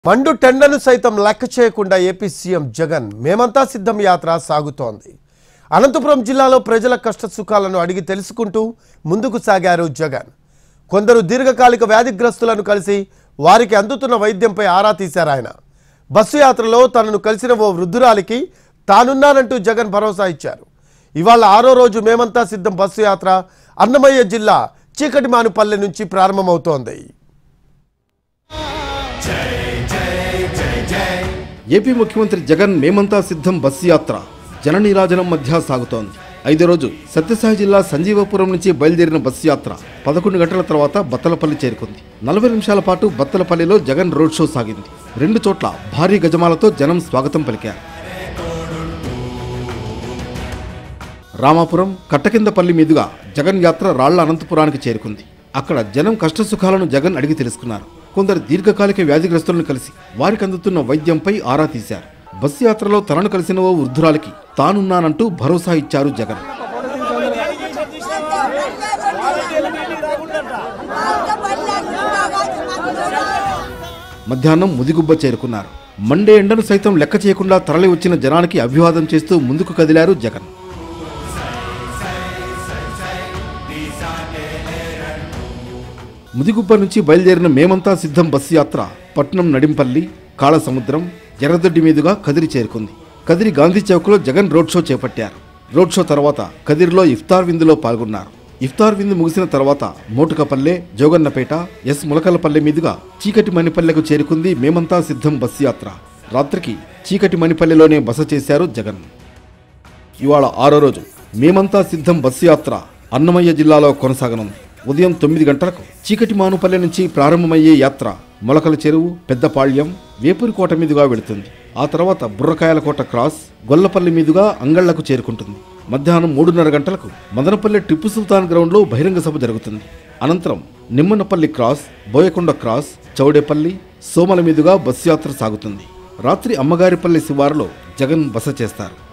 మండు టెండను సైతం లెక్క చేయకుండా ఏపీ సీఎం జగన్ మేమంతా సిద్ధం యాత్ర సాగుతోంది. అనంతపురం జిల్లాలో ప్రజల కష్ట సుఖాలను అడిగి తెలుసుకుంటూ ముందుకు సాగారు జగన్. కొందరు దీర్ఘకాలిక వ్యాధిగ్రస్తులను కలిసి వారికి అందుతున్న వైద్యంపై ఆరా తీశారు ఆయన. బస్సు యాత్రలో తనను కలిసిన ఓ వృద్ధురాలికి తానున్నానంటూ జగన్ భరోసా ఇచ్చారు. ఇవాళ 6వ రోజు మేమంతా సిద్ధం బస్సు యాత్ర అన్నమయ్య జిల్లా చీకటిమానుపల్లె నుంచి ప్రారంభమవుతోంది. ఏపీ ముఖ్యమంత్రి జగన్ మేమంతా సిద్ధం బస్సు యాత్ర జననీరాజనం మధ్య సాగుతోంది. 5వ రోజు సత్యసాయి జిల్లా సంజీవపురం నుంచి బయలుదేరిన బస్సు యాత్ర 11 గంటల తర్వాత బత్తలపల్లి చేరుకుంది. 40 నిమిషాల పాటు బత్తలపల్లిలో జగన్ రోడ్ షో సాగింది. 2 చోట్ల భారీ గజమాలతో జనం స్వాగతం పలికారు. రామాపురం కట్టకిందపల్లి మీదుగా జగన్ యాత్ర రాళ్ల అనంతపురానికి చేరుకుంది. అక్కడ జనం కష్టసుఖాలను జగన్ అడిగి తెలుసుకున్నారు. కొందరు దీర్ఘకాలిక వ్యాధిగ్రస్తులను కలిసి వారికి అందుతున్న వైద్యంపై ఆరా తీశారు. బస్సు యాత్రలో తనను కలిసిన ఓ వృద్ధురాలికి తానున్నానంటూ భరోసా ఇచ్చారు జగన్. మధ్యాహ్నం ముదిగుబ్బ చేరుకున్నారు. మండే ఎండను సైతం లెక్క చేయకుండా తరలి వచ్చిన జనానికి అభివాదం చేస్తూ ముందుకు కదిలారు జగన్. ముదిగుబ్బ నుంచి బయలుదేరిన మేమంతా సిద్ధం బస్సు యాత్ర పట్నం నడింపల్లి, కాళసముద్రం, ఎర్రదొడ్డి మీదుగా కదిరి చేరుకుంది. కదిరి గాంధీ చౌక్లో జగన్ రోడ్ షో చేపట్టారు. రోడ్ షో తర్వాత కదిరిలో ఇఫ్తార్ విందులో పాల్గొన్నారు. ఇఫ్తార్ విందు ముగిసిన తర్వాత మోటుకపల్లె, జోగన్నపేట, ఎస్ ములకలపల్లె మీదుగా చీకటిమణిపల్లెకు చేరుకుంది మేమంతా సిద్ధం బస్సు యాత్ర. రాత్రికి చీకటిమణిపల్లెలోనే బస చేశారు జగన్. ఇవాళ 6వ రోజు మేమంతా సిద్ధం బస్సు యాత్ర అన్నమయ్య జిల్లాలో కొనసాగనుంది. ఉదయం 9 గంటలకు చీకటిమానుపల్లె నుంచి ప్రారంభమయ్యే యాత్ర మొలకల చెరువు, పెద్దపాళ్యం, వేపూరికోట మీదుగా వెళుతుంది. ఆ తర్వాత బుర్రకాయలకోట క్రాస్, గొల్లపల్లి మీదుగా అంగళ్లకు చేరుకుంటుంది. మధ్యాహ్నం 3:30 గంటలకు మదనపల్లె టిప్పు సుల్తాన్ గ్రౌండ్లో బహిరంగ సభ జరుగుతుంది. అనంతరం నిమ్మనపల్లి క్రాస్, బోయకొండ క్రాస్, చౌడేపల్లి, సోమల మీదుగా బస్సు యాత్ర సాగుతుంది. రాత్రి అమ్మగారిపల్లి శివారులో జగన్ బస చేస్తారు.